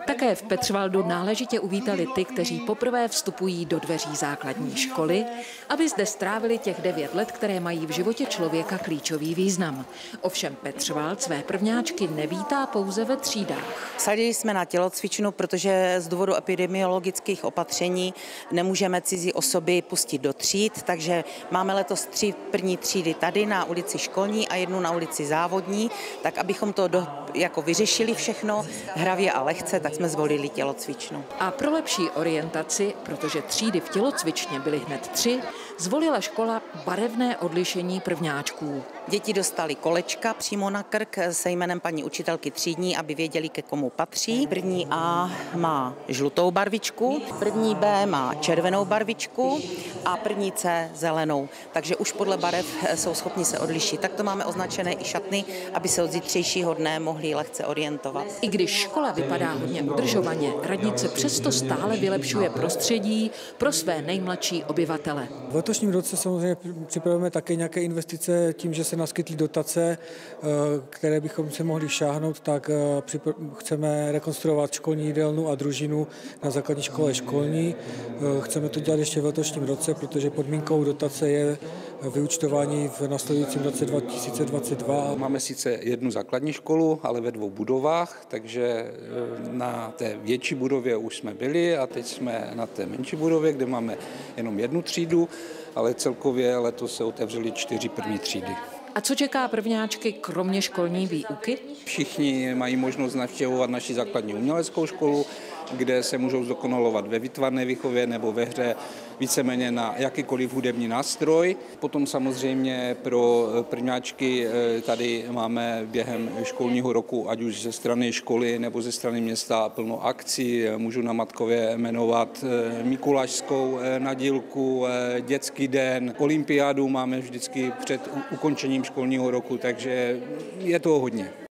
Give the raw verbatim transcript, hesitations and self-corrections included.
Také v Petřvaldu náležitě uvítali ty, kteří poprvé vstupují do dveří základní školy, aby zde strávili těch devět let, které mají v životě člověka klíčový význam. Ovšem Petřvald své prvňáčky nevítá pouze ve třídách. Vsadili jsme na tělocvičnu, protože z důvodu epidemiologických opatření nemůžeme cizí osoby pustit do tříd, takže máme letos tři první třídy tady na ulici Školní a jednu na ulici Závodní, tak abychom to do, jako vyřešili všechno hravě a lehce, tak jsme zvolili tělocvičnu. A pro lepší orientaci, protože třídy v tělocvičně byly hned tři, zvolila škola barevné odlišení prvňáčků. Děti dostali kolečka přímo na krk se jménem paní učitelky třídní, aby věděli, ke komu patří. První A má žlutou barvičku, první B má červenou barvičku a první C zelenou. Takže už podle barev jsou schopni se odlišit. Tak to máme označené i šatny, aby se od zítřejšího dne mohli lehce orientovat. I když škola vypadá hodně udržovaně, radnice přesto stále vylepšuje prostředí pro své nejmladší obyvatele. V letošním roce samozřejmě připravujeme také nějaké investice tím, že se naskytly dotace, které bychom se mohli šáhnout, tak chceme rekonstruovat školní jídelnu a družinu na základní škole Školní. Chceme to dělat ještě v letošním roce, protože podmínkou dotace je vyúčtování v následujícím roce dva tisíce dvacet dva. Máme sice jednu základní školu, ale ve dvou budovách, takže na té větší budově už jsme byli a teď jsme na té menší budově, kde máme jenom jednu třídu, ale celkově letos se otevřely čtyři první třídy. A co čeká prvňáčky kromě školní výuky? Všichni mají možnost navštěvovat naši základní uměleckou školu, kde se můžou zdokonalovat ve výtvarné výchově nebo ve hře víceméně na jakýkoliv hudební nástroj. Potom samozřejmě pro prvňáčky tady máme během školního roku, ať už ze strany školy nebo ze strany města, plno akcí. Můžu na Matkově jmenovat Mikulášskou nadílku, dětský den, olympiádu máme vždycky před ukončením školního roku, takže je toho hodně.